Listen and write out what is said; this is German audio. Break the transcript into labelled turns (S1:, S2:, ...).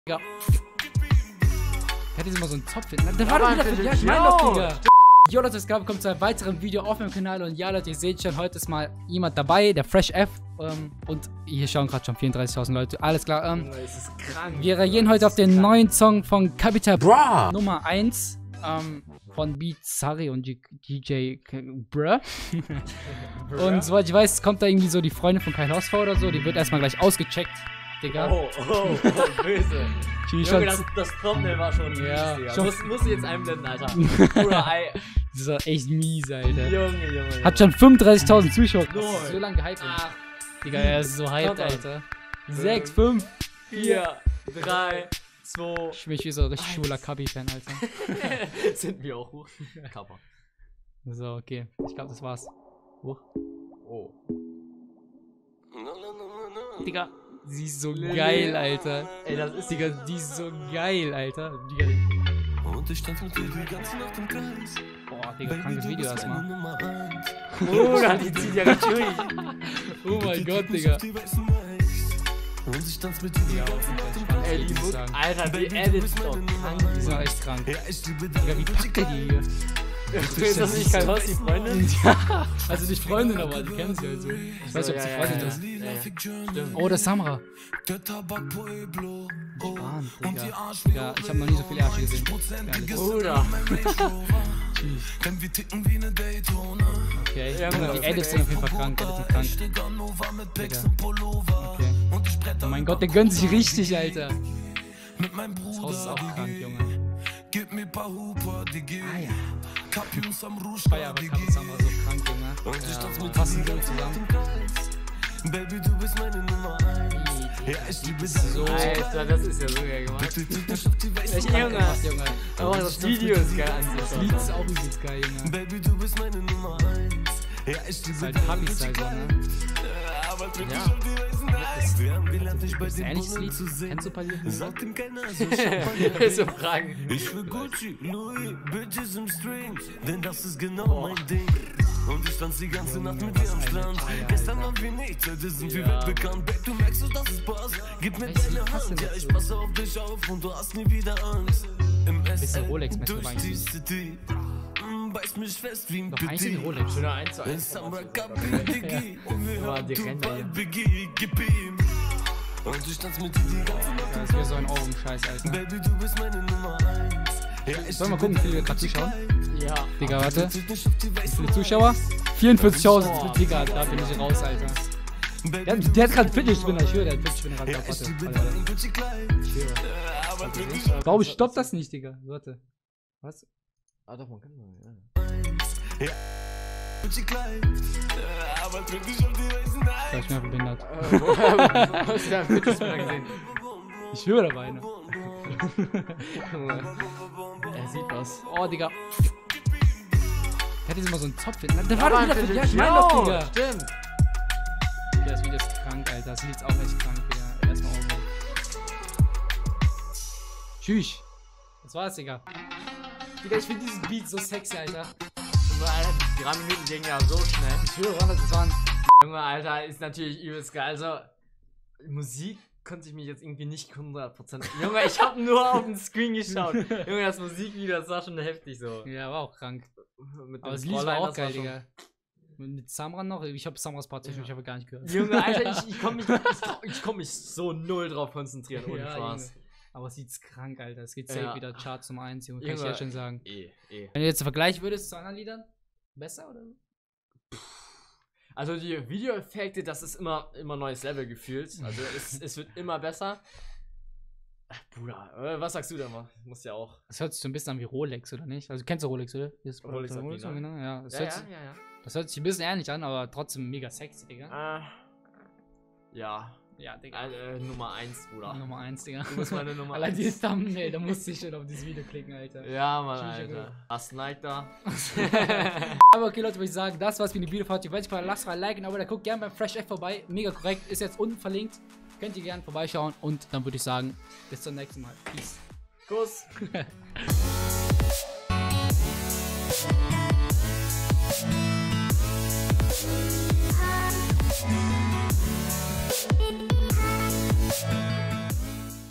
S1: Ja. Hätte sie mal so einen Zopf finden. Der war doch wieder für. Ja, ich meine doch, Digga. Jo Leute, es kommt zu einem weiteren Video auf meinem Kanal. Und ja Leute, ihr seht schon, heute ist mal jemand dabei, der Fresh F. Und hier schauen gerade schon 34.000 Leute. Alles klar.
S2: Es ist krank.
S1: Wir reagieren heute auf den neuen Song von Capital Bra Nummer 1. Von Beat Sari und DJ Bruh. Und soweit ich weiß, kommt da irgendwie so die Freundin von Kai Haus vor oder so. Die wird erstmal gleich ausgecheckt, Digga.
S2: Oh, böse. Junge, das Thumbnail war schon mies, Digga.
S1: Schon
S2: muss jetzt einblenden, Alter. Bruder, Ei.
S1: Das ist doch echt mies, Alter.
S2: Junge.
S1: Hat schon 35.000 Zuschauer.
S2: No.
S1: So lange gehypt. Digga, er ist so hyped, Alter. 6, 5,
S2: 4, 3, 2.
S1: Ich bin wie so ein richtig schwuler Kabi-Fan, Alter.
S2: Sind wir auch hoch. Kappa.
S1: So, okay. Ich glaube, das war's.
S2: Oh.
S1: Digga, sie ist so geil, Alter.
S2: Ey, das ist
S1: Digga, die ist so geil, Alter. Digga.
S3: Und ich stand mit dir die ganze Nacht im Kreis.
S1: Boah, Digga, krankes Video erstmal.
S2: Bruder, die zieht ja ganz durch.
S1: Oh mein Gott, Digga.
S3: Und ich tanz mit dir die ganze Nacht im Kreis.
S2: Ey, die Muck, Alter, die Edits doch krank.
S1: Die sind echt krank. Digga, wie packt der die hier?
S2: Ist das nicht kein Haus, die Freundin?
S1: Ja, also nicht Freundin, aber die kennen sie halt so. Ich weiß nicht, ob sie Freundin ist.
S2: Ja.
S1: Oh, das ist Samra. Bahn, Digga. Ich hab noch nie so viele Ärsche gesehen.
S2: Bruder.
S1: Okay, die Edits sind auf jeden Fall krank. Digga. Okay. Oh mein Gott, der gönnt sich richtig, Alter. Das Haus ist auch krank, Junge.
S3: Gib mir paar Huper, die gehen.
S1: Ah ja.
S3: Kapius am Rouge,
S1: Feier, aber Samra so krank, Junge. Ja, passen gut zusammen.
S3: Baby, du bist meine Nummer 1. Ja, ich liebe das
S1: so.
S2: Alter, das ist ja so geil gemacht. Junge. Aber das Video ist geil an sich.
S1: Das Lied ist auch übelst geil, Junge.
S3: Baby, du bist meine Nummer 1. Ja, ich liebe
S1: halt Hubby-Style, ne?
S3: Aber
S1: Ja.
S3: wir haben gelernt, dich bei
S1: Das ist ein
S3: den
S1: ähnliches
S3: Brunnen
S1: Lied.
S3: zu sehen.
S1: Kennst du Palio?
S3: Sagt ihm keiner, so Champagner.
S2: So krank.
S3: Ich will Gucci, Louis, Bitches im String, denn das ist genau mein Ding. Und ich tanz die ganze Nacht mit dir am Strand. Gestern waren wir nicht, heute sind wir weltbekannt. Babe, du merkst, dass es passt. Gib mir deine Hand, ja, ich passe auf dich auf und du hast nie wieder Angst. Im
S1: Bisschen Rolex
S3: SL
S1: mit
S3: durch die City. Beiß mich fest wie ein
S1: Doch einzige
S3: Petit.
S1: Rolex.
S2: Schöner 1:1.
S3: Samra Kapi, Digi. Und wir
S2: War
S3: haben
S2: die Rennen,
S3: Dubai,
S2: ja.
S3: Biggie, gib ihm. Und ich tanz mit dir die ganze Nacht.
S1: Das ist wieder so ein Ohrwurm-Scheiß, Alter.
S3: Baby, du bist meine Nummer 1. Ja, ich
S1: Sollen wir mal gucken, wie viele wir gerade zuschauen?
S2: Ja.
S1: Digga, warte. Wie viele Zuschauer? 44.000. Digga, da bin ich raus, Alter. Der hat gerade Fidget-Spinner, ich schwöre, der hat Fidget-Spinner gerade. Warte. Ich schwöre. Warum stoppt das nicht, Digga? Warte. Was?
S2: Ah, doch, man kann mal, ja.
S1: Da ist mir einfach behindert.
S2: Wo hast du da Fidget Spinner gesehen?
S1: Ich schwöre dabei, ne?
S2: Er sieht was.
S1: Oh, Digga. Hätte sie mal so einen Zopf finden. Der war doch wieder für. Ja, ich meine doch, Digga.
S2: Stimmt.
S1: Ja, das Video ist krank, Alter. Das Lied ist auch echt krank, Digga. Erstmal Ohrwurm. Tschüss. Das war's, Digga. Digga, ich finde diesen Beat so sexy, Alter.
S2: Alter, die 3 Minuten gingen ja so schnell.
S1: Ich schwöre, das waren.
S2: Junge, Alter, ist natürlich übelst geil. Also, Musik konnte ich mich jetzt irgendwie nicht 100%. Junge, ich hab nur auf den Screen geschaut. Junge, das Musikvideo, das war schon heftig so.
S1: Ja, war auch krank.
S2: Mit
S1: Aber
S2: dem
S1: das Lied war
S2: Scrollline,
S1: auch
S2: das
S1: geil,
S2: schon-
S1: Digga. Mit Samra noch? Ich hab Samras Part ich aber gar nicht gehört.
S2: Junge, Alter, ich komm mich so null drauf konzentrieren, ohne
S1: Ja,
S2: Spaß.
S1: Junge. Aber es sieht krank, Alter. Es geht safe
S2: Ja.
S1: wieder Charts Nummer 1, Junge. Kann ich
S2: Junge,
S1: jetzt schon sagen.
S2: Wenn
S1: Wenn du jetzt vergleichen würdest zu anderen Liedern, besser oder?
S2: Also die Videoeffekte, das ist immer neues Level gefühlt. Also es wird immer besser. Ach, Bruder, was sagst du denn mal? Muss ja auch.
S1: Das hört sich so ein bisschen an wie Rolex, oder nicht? Also kennst du Rolex, oder? Das
S2: Rolex hat die, ne?
S1: genau. Ja, das,
S2: Ja.
S1: das hört sich ein bisschen ähnlich an, aber trotzdem mega sexy, Digga.
S2: Ja.
S1: Ja, Digga.
S2: Nummer 1, Bruder.
S1: Nummer 1, Digga.
S2: Du bist meine Nummer
S1: Allein
S2: 1.
S1: dieses Thumbnail, da musste ich schon auf dieses Video klicken, Alter.
S2: Ja, Mann,
S1: Tschüss,
S2: Alter. Hast Nike da?
S1: Aber okay, Leute, würde ich sagen, das war's für die Videofolge. Ich weiß nicht, lasst mal ein Like, aber guckt gerne beim Fresh F vorbei. Mega korrekt, ist jetzt unten verlinkt. Könnt ihr gerne vorbeischauen und dann würde ich sagen, bis zum nächsten Mal. Peace.
S2: Kuss.